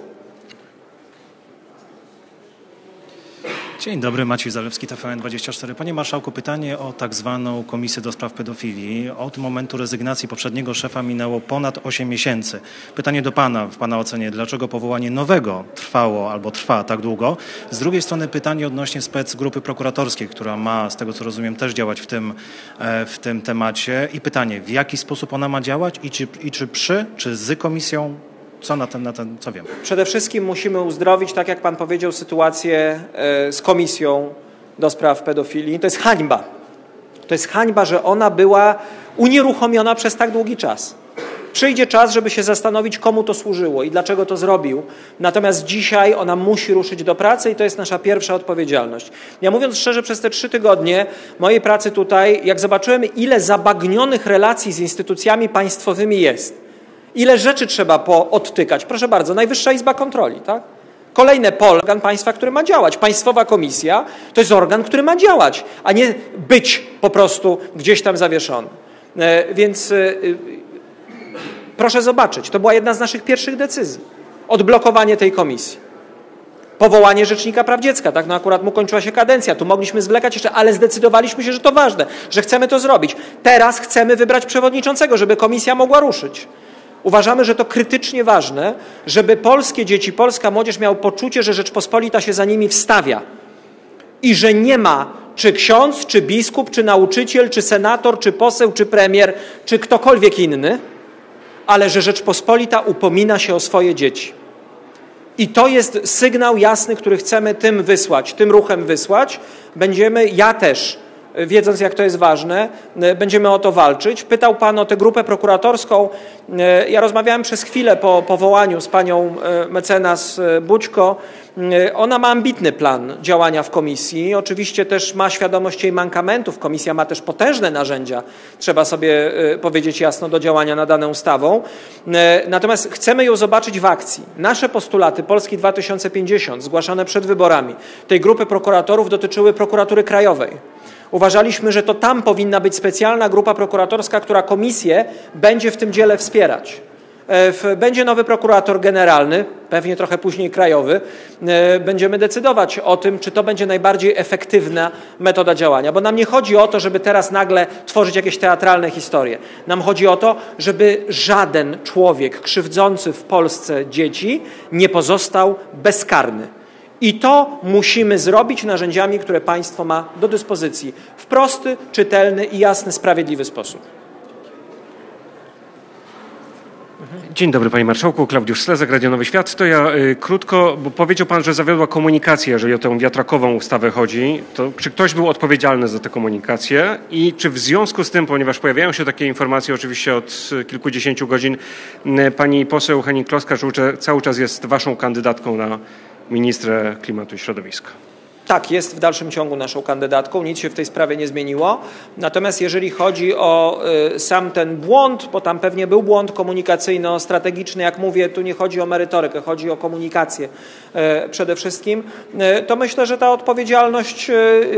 Dzień dobry, Maciej Zalewski, TVN24. Panie marszałku, pytanie o tak zwaną Komisję do Spraw Pedofilii. Od momentu rezygnacji poprzedniego szefa minęło ponad 8 miesięcy. Pytanie do pana, w pana ocenie, dlaczego powołanie nowego trwało albo trwa tak długo? Z drugiej strony pytanie odnośnie specgrupy prokuratorskiej, która ma, z tego co rozumiem, też działać w tym temacie. I pytanie, w jaki sposób ona ma działać i czy przy, czy z komisją Co na ten co wiem? Przede wszystkim musimy uzdrowić, tak jak pan powiedział, sytuację z Komisją do Spraw Pedofilii. To jest hańba. To jest hańba, że ona była unieruchomiona przez tak długi czas. Przyjdzie czas, żeby się zastanowić, komu to służyło i dlaczego to zrobił. Natomiast dzisiaj ona musi ruszyć do pracy i to jest nasza pierwsza odpowiedzialność. Ja mówiąc szczerze, przez te 3 tygodnie mojej pracy tutaj, jak zobaczyłem, ile zabagnionych relacji z instytucjami państwowymi jest, ile rzeczy trzeba odtykać. Proszę bardzo, Najwyższa Izba Kontroli, tak? Kolejne pole, organ państwa, który ma działać. Państwowa Komisja to jest organ, który ma działać, a nie być po prostu gdzieś tam zawieszony. Więc proszę zobaczyć, to była jedna z naszych pierwszych decyzji. Odblokowanie tej komisji. Powołanie Rzecznika Praw Dziecka, tak? No akurat mu kończyła się kadencja, tu mogliśmy zwlekać jeszcze, ale zdecydowaliśmy się, że to ważne, że chcemy to zrobić. Teraz chcemy wybrać przewodniczącego, żeby komisja mogła ruszyć. Uważamy, że to krytycznie ważne, żeby polskie dzieci, polska młodzież miały poczucie, że Rzeczpospolita się za nimi wstawia i że nie ma czy ksiądz, czy biskup, czy nauczyciel, czy senator, czy poseł, czy premier, czy ktokolwiek inny, ale że Rzeczpospolita upomina się o swoje dzieci. I to jest sygnał jasny, który chcemy tym wysłać, tym ruchem wysłać. Ja też, wiedząc jak to jest ważne, będziemy o to walczyć. Pytał pan o tę grupę prokuratorską. Ja rozmawiałem przez chwilę po powołaniu z panią mecenas Bućko. Ona ma ambitny plan działania w komisji. Oczywiście też ma świadomość jej mankamentów. Komisja ma też potężne narzędzia, trzeba sobie powiedzieć jasno, do działania nadaną ustawą. Natomiast chcemy ją zobaczyć w akcji. Nasze postulaty Polski 2050, zgłaszane przed wyborami tej grupy prokuratorów, dotyczyły prokuratury krajowej. Uważaliśmy, że to tam powinna być specjalna grupa prokuratorska, która komisję będzie w tym dziele wspierać. Będzie nowy prokurator generalny, pewnie trochę później krajowy. Będziemy decydować o tym, czy to będzie najbardziej efektywna metoda działania. Bo nam nie chodzi o to, żeby teraz nagle tworzyć jakieś teatralne historie. Nam chodzi o to, żeby żaden człowiek krzywdzący w Polsce dzieci nie pozostał bezkarny. I to musimy zrobić narzędziami, które państwo ma do dyspozycji w prosty, czytelny i jasny, sprawiedliwy sposób. Dzień dobry panie marszałku, Klaudiusz Slezak, Radio Nowy Świat. To ja krótko, bo powiedział pan, że zawiodła komunikacja, jeżeli o tę wiatrakową ustawę chodzi. To czy ktoś był odpowiedzialny za tę komunikację i czy w związku z tym, ponieważ pojawiają się takie informacje oczywiście od kilkudziesięciu godzin, pani poseł Hennig-Kloska, że cały czas jest waszą kandydatką na ministrę klimatu i środowiska? Tak, jest w dalszym ciągu naszą kandydatką, nic się w tej sprawie nie zmieniło. Natomiast jeżeli chodzi o sam ten błąd, bo tam pewnie był błąd komunikacyjno-strategiczny, jak mówię, tu nie chodzi o merytorykę, chodzi o komunikację przede wszystkim, to myślę, że ta odpowiedzialność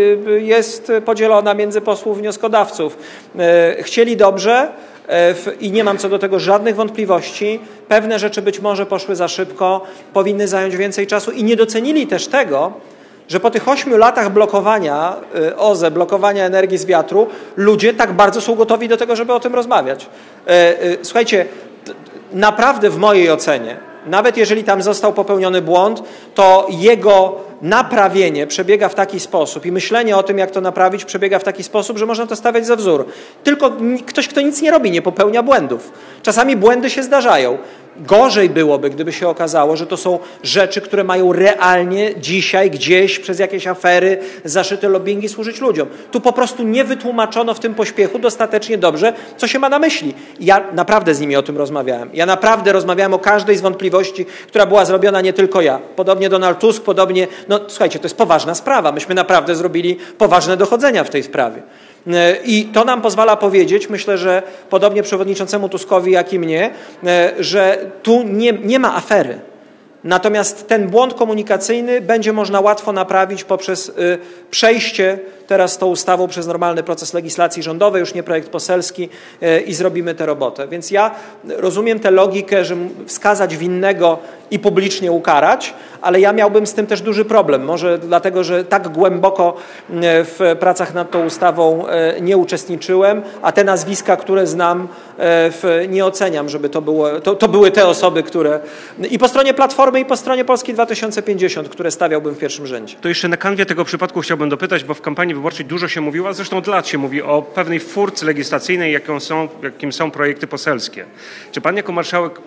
jest podzielona między posłów wnioskodawców. Chcieli dobrze, i nie mam co do tego żadnych wątpliwości. Pewne rzeczy być może poszły za szybko, powinny zająć więcej czasu i nie docenili też tego, że po tych 8 latach blokowania OZE, blokowania energii z wiatru, ludzie tak bardzo są gotowi do tego, żeby o tym rozmawiać. Słuchajcie, naprawdę w mojej ocenie, nawet jeżeli tam został popełniony błąd, to jego naprawienie przebiega w taki sposób i myślenie o tym, jak to naprawić, przebiega w taki sposób, że można to stawiać za wzór. Tylko ktoś, kto nic nie robi, nie popełnia błędów. Czasami błędy się zdarzają. Gorzej byłoby, gdyby się okazało, że to są rzeczy, które mają realnie dzisiaj gdzieś przez jakieś afery, zaszyte lobbingi służyć ludziom. Tu po prostu nie wytłumaczono w tym pośpiechu dostatecznie dobrze, co się ma na myśli. Ja naprawdę z nimi o tym rozmawiałem. Ja naprawdę rozmawiałem o każdej z wątpliwości, która była zrobiona, nie tylko ja. Podobnie Donald Tusk, podobnie, no słuchajcie, to jest poważna sprawa. Myśmy naprawdę zrobili poważne dochodzenia w tej sprawie. I to nam pozwala powiedzieć, myślę, że podobnie przewodniczącemu Tuskowi, jak i mnie, że tu nie ma afery. Natomiast ten błąd komunikacyjny będzie można łatwo naprawić poprzez przejście teraz tą ustawą przez normalny proces legislacji rządowej, już nie projekt poselski i zrobimy tę robotę. Więc ja rozumiem tę logikę, że wskazać winnego i publicznie ukarać, ale ja miałbym z tym też duży problem. Może dlatego, że tak głęboko w pracach nad tą ustawą nie uczestniczyłem, a te nazwiska, które znam, nie oceniam, żeby to były te osoby, które i po stronie Platformy, i po stronie Polski 2050, które stawiałbym w pierwszym rzędzie. To jeszcze na kanwie tego przypadku chciałbym dopytać, bo w kampanii wyborczej dużo się mówiło, a zresztą od lat się mówi o pewnej furtce legislacyjnej, jakim są projekty poselskie. Czy pan jako marszałek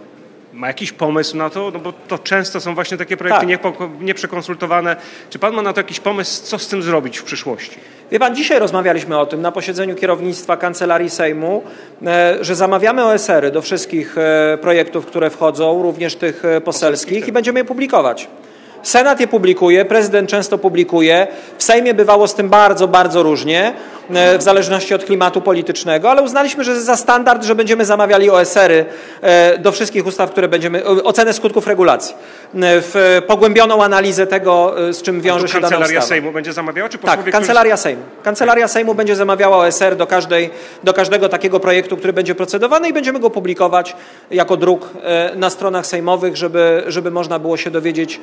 ma jakiś pomysł na to? No bo to często są właśnie takie projekty nieprzekonsultowane. Czy pan ma na to jakiś pomysł, co z tym zrobić w przyszłości? Wie pan, dzisiaj rozmawialiśmy o tym na posiedzeniu kierownictwa Kancelarii Sejmu, że zamawiamy OSR-y do wszystkich projektów, które wchodzą, również tych poselskich, i będziemy je publikować. Senat je publikuje, prezydent często publikuje, w Sejmie bywało z tym bardzo, bardzo różnie, w zależności od klimatu politycznego, ale uznaliśmy, że za standard, że będziemy zamawiali OSR-y do wszystkich ustaw, które będziemy, ocenę skutków regulacji, w pogłębioną analizę tego, z czym wiąże się dana ustawa. Kancelaria Sejmu będzie zamawiała, czy posłowie? Tak, Kancelaria Sejmu. Kancelaria Sejmu będzie zamawiała OSR do każdego takiego projektu, który będzie procedowany, i będziemy go publikować jako druk na stronach sejmowych, żeby można było się dowiedzieć,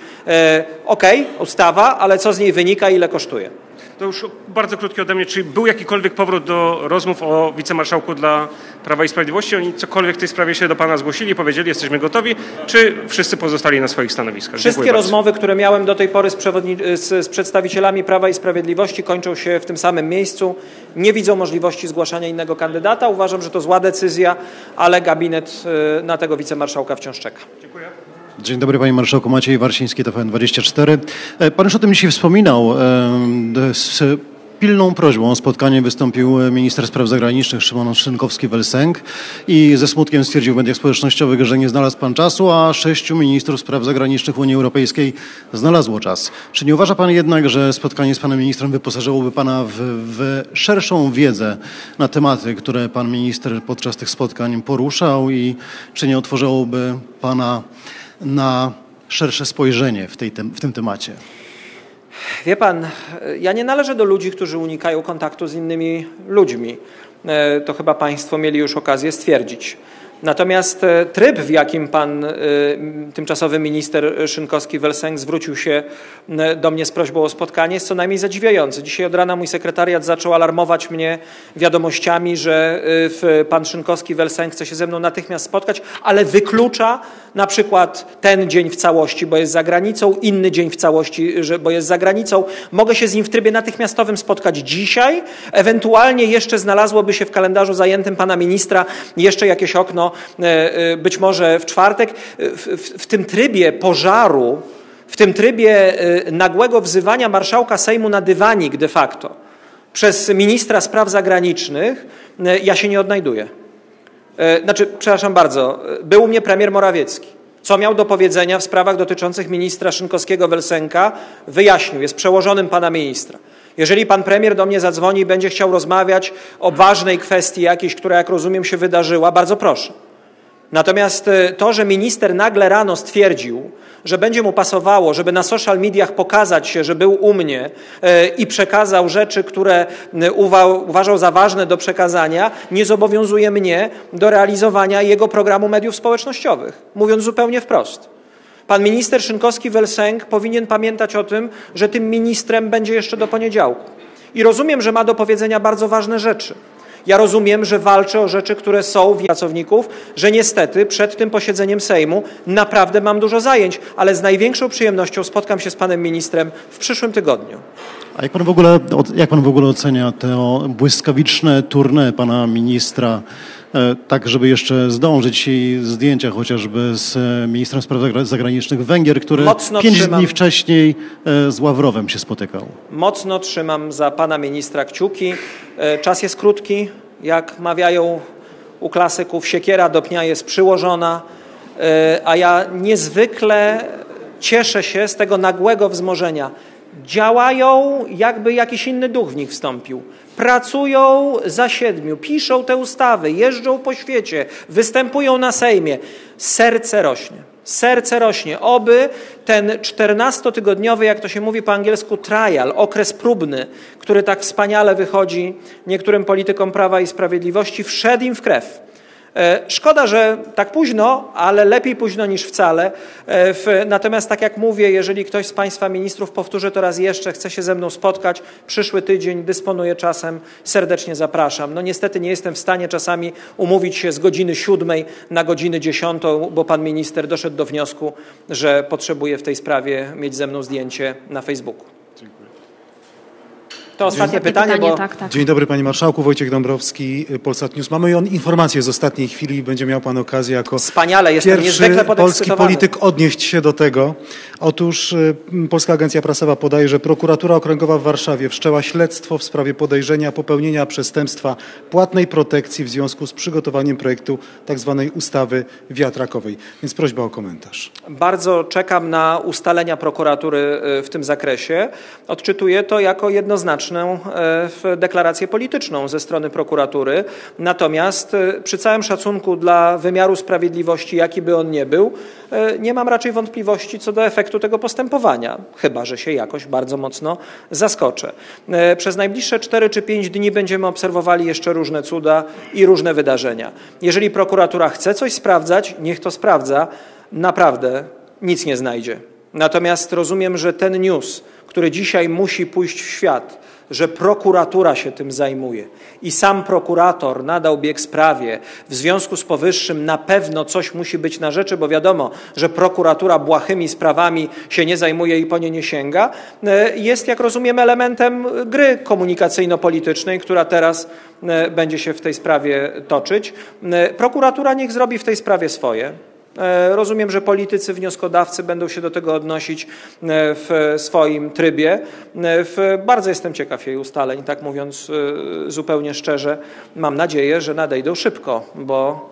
ustawa, ale co z niej wynika i ile kosztuje. To już bardzo krótkie ode mnie. Czy był jakikolwiek powrót do rozmów o wicemarszałku dla Prawa i Sprawiedliwości? Oni cokolwiek w tej sprawie się do pana zgłosili, powiedzieli, jesteśmy gotowi, czy wszyscy pozostali na swoich stanowiskach? Wszystkie rozmowy, które miałem do tej pory z przedstawicielami Prawa i Sprawiedliwości, kończą się w tym samym miejscu. Nie widzą możliwości zgłaszania innego kandydata. Uważam, że to zła decyzja, ale gabinet na tego wicemarszałka wciąż czeka. Dziękuję. Dzień dobry, panie marszałku. Maciej Warsiński, TVN24. Pan już o tym dzisiaj wspominał. Z pilną prośbą o spotkanie wystąpił minister spraw zagranicznych Szymon Szynkowski-Welsenk i ze smutkiem stwierdził w mediach społecznościowych, że nie znalazł pan czasu, a 6 ministrów spraw zagranicznych Unii Europejskiej znalazło czas. Czy nie uważa pan jednak, że spotkanie z panem ministrem wyposażyłoby pana w szerszą wiedzę na tematy, które pan minister podczas tych spotkań poruszał, i czy nie otworzyłoby pana na szersze spojrzenie w tym temacie? Wie pan, ja nie należę do ludzi, którzy unikają kontaktu z innymi ludźmi. To chyba państwo mieli już okazję stwierdzić. Natomiast tryb, w jakim pan tymczasowy minister Szynkowski-Welsenk zwrócił się do mnie z prośbą o spotkanie, jest co najmniej zadziwiający. Dzisiaj od rana mój sekretariat zaczął alarmować mnie wiadomościami, że pan Szynkowski-Welsenk chce się ze mną natychmiast spotkać, ale wyklucza na przykład ten dzień w całości, bo jest za granicą, inny dzień w całości, bo jest za granicą. Mogę się z nim w trybie natychmiastowym spotkać dzisiaj, ewentualnie jeszcze znalazłoby się w kalendarzu zajętym pana ministra jeszcze jakieś okno, być może w czwartek. W tym trybie pożaru, w tym trybie nagłego wzywania marszałka Sejmu na dywanik de facto przez ministra spraw zagranicznych ja się nie odnajduję. Przepraszam bardzo, był u mnie premier Morawiecki. Co miał do powiedzenia w sprawach dotyczących ministra Szynkowskiego-Welsenka, wyjaśnił, jest przełożonym pana ministra. Jeżeli pan premier do mnie zadzwoni i będzie chciał rozmawiać o ważnej kwestii jakiejś, która, jak rozumiem, się wydarzyła, bardzo proszę. Natomiast to, że minister nagle rano stwierdził, że będzie mu pasowało, żeby na social mediach pokazać się, że był u mnie i przekazał rzeczy, które uważał za ważne do przekazania, nie zobowiązuje mnie do realizowania jego programu mediów społecznościowych. Mówiąc zupełnie wprost. Pan minister Szynkowski-Welsenk powinien pamiętać o tym, że tym ministrem będzie jeszcze do poniedziałku. I rozumiem, że ma do powiedzenia bardzo ważne rzeczy. Ja rozumiem, że walczę o rzeczy, które są w pracowników, że niestety przed tym posiedzeniem Sejmu naprawdę mam dużo zajęć, ale z największą przyjemnością spotkam się z panem ministrem w przyszłym tygodniu. A jak pan w ogóle ocenia to błyskawiczne tournée pana ministra, tak żeby jeszcze zdążyć, i zdjęcia chociażby z ministrem spraw zagranicznych Węgier, który 5 dni wcześniej z Ławrowem się spotykał? Mocno trzymam za pana ministra kciuki. Czas jest krótki, jak mawiają u klasyków, siekiera do pnia jest przyłożona, a ja niezwykle cieszę się z tego nagłego wzmożenia. Działają, jakby jakiś inny duch w nich wstąpił. Pracują za 7, piszą te ustawy, jeżdżą po świecie, występują na Sejmie. Serce rośnie. Serce rośnie. Oby ten 14-tygodniowy, jak to się mówi po angielsku, trial, okres próbny, który tak wspaniale wychodzi niektórym politykom Prawa i Sprawiedliwości, wszedł im w krew. Szkoda, że tak późno, ale lepiej późno niż wcale. Natomiast tak jak mówię, jeżeli ktoś z państwa ministrów, powtórzę to raz jeszcze, chce się ze mną spotkać, przyszły tydzień, dysponuję czasem, serdecznie zapraszam. No niestety nie jestem w stanie czasami umówić się z godziny 7 na godzinę 10, bo pan minister doszedł do wniosku, że potrzebuje w tej sprawie mieć ze mną zdjęcie na Facebooku. To ostatnie pytanie, bo... Tak. Dzień dobry panie marszałku, Wojciech Dąbrowski, Polsat News. Mamy informację z ostatniej chwili, będzie miał pan okazję jako Wspaniale, jestem niezwykle pierwszy polski podekscytowany. polityk odnieść się do tego. Otóż Polska Agencja Prasowa podaje, że prokuratura okręgowa w Warszawie wszczęła śledztwo w sprawie podejrzenia popełnienia przestępstwa płatnej protekcji w związku z przygotowaniem projektu tzw. ustawy wiatrakowej. Więc prośba o komentarz. Bardzo czekam na ustalenia prokuratury w tym zakresie. Odczytuję to jako jednoznaczną deklarację polityczną ze strony prokuratury. Natomiast przy całym szacunku dla wymiaru sprawiedliwości, jaki by on nie był, nie mam raczej wątpliwości co do efektu tego postępowania, chyba że się jakoś bardzo mocno zaskoczę. Przez najbliższe 4 czy 5 dni będziemy obserwowali jeszcze różne cuda i różne wydarzenia. Jeżeli prokuratura chce coś sprawdzać, niech to sprawdza. Naprawdę nic nie znajdzie. Natomiast rozumiem, że ten news, który dzisiaj musi pójść w świat, że prokuratura się tym zajmuje i sam prokurator nadał bieg sprawie, w związku z powyższym na pewno coś musi być na rzeczy, bo wiadomo, że prokuratura błahymi sprawami się nie zajmuje i po nie nie sięga, jest, jak rozumiem, elementem gry komunikacyjno-politycznej, która teraz będzie się w tej sprawie toczyć. Prokuratura niech zrobi w tej sprawie swoje. Rozumiem, że politycy, wnioskodawcy będą się do tego odnosić w swoim trybie. Bardzo jestem ciekaw jej ustaleń, tak mówiąc zupełnie szczerze. Mam nadzieję, że nadejdą szybko, bo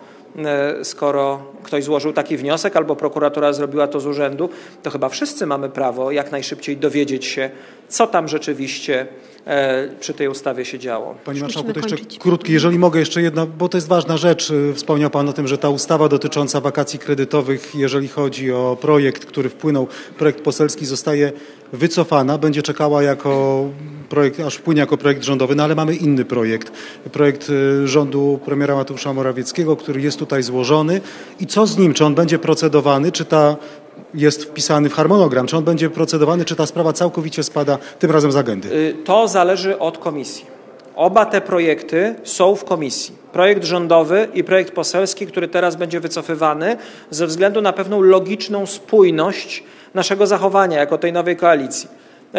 skoro ktoś złożył taki wniosek albo prokuratura zrobiła to z urzędu, to chyba wszyscy mamy prawo jak najszybciej dowiedzieć się, co tam rzeczywiście przy tej ustawie się działo. Panie marszałku, to jeszcze krótki, jeżeli mogę jeszcze jedna, bo to jest ważna rzecz. Wspomniał pan o tym, że ta ustawa dotycząca wakacji kredytowych, jeżeli chodzi o projekt, który wpłynął, projekt poselski, zostaje wycofana, będzie czekała jako projekt, aż wpłynie jako projekt rządowy, no ale mamy inny projekt rządu premiera Mateusza Morawieckiego, który jest tutaj złożony i co z nim, czy on będzie procedowany, czy jest wpisany w harmonogram, czy on będzie procedowany, czy ta sprawa całkowicie spada tym razem z agendy? To zależy od komisji. Oba te projekty są w komisji. Projekt rządowy i projekt poselski, który teraz będzie wycofywany ze względu na pewną logiczną spójność naszego zachowania jako tej nowej koalicji.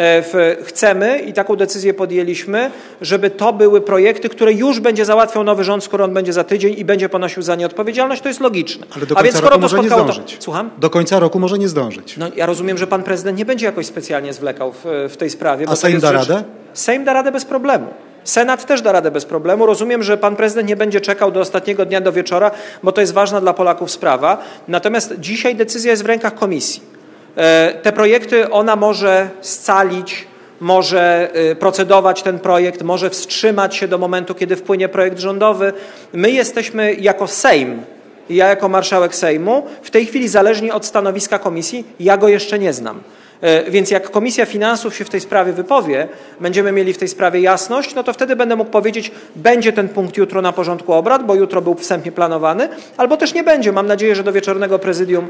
Chcemy i taką decyzję podjęliśmy, żeby to były projekty, które już będzie załatwiał nowy rząd, skoro on będzie za tydzień i będzie ponosił za nie odpowiedzialność. To jest logiczne. Ale do końca roku może nie zdążyć. Słucham? Do końca roku może nie zdążyć. No, ja rozumiem, że pan prezydent nie będzie jakoś specjalnie zwlekał w tej sprawie. A Sejm da radę? Sejm da radę bez problemu. Senat też da radę bez problemu. Rozumiem, że pan prezydent nie będzie czekał do ostatniego dnia, do wieczora, bo to jest ważna dla Polaków sprawa. Natomiast dzisiaj decyzja jest w rękach komisji. Te projekty ona może scalić, może procedować ten projekt, może wstrzymać się do momentu, kiedy wpłynie projekt rządowy. My jesteśmy jako Sejm, ja jako marszałek Sejmu, w tej chwili zależni od stanowiska komisji, ja go jeszcze nie znam. Więc jak Komisja Finansów się w tej sprawie wypowie, będziemy mieli w tej sprawie jasność, no to wtedy będę mógł powiedzieć, będzie ten punkt jutro na porządku obrad, bo jutro był wstępnie planowany, albo też nie będzie. Mam nadzieję, że do wieczornego prezydium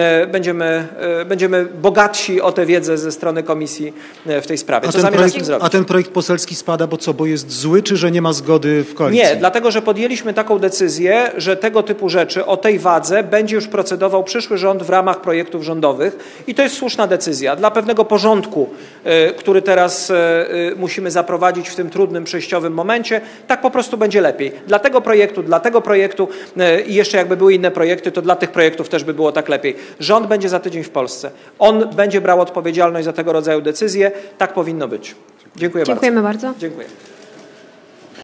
będziemy bogatsi o tę wiedzę ze strony komisji w tej sprawie. Co zamierzam z tym zrobić? A ten projekt poselski spada, bo co, bo jest zły, czy że nie ma zgody w koalicji? Nie, dlatego, że podjęliśmy taką decyzję, że tego typu rzeczy o tej wadze będzie już procedował przyszły rząd w ramach projektów rządowych i to jest słuszna decyzja. Dla pewnego porządku, który teraz musimy zaprowadzić w tym trudnym, przejściowym momencie, tak po prostu będzie lepiej. Dla tego projektu i jeszcze jakby były inne projekty, to dla tych projektów też by było tak lepiej. Rząd będzie za tydzień w Polsce. On będzie brał odpowiedzialność za tego rodzaju decyzje. Tak powinno być. Dziękuję bardzo. Dziękujemy bardzo. Dziękuję.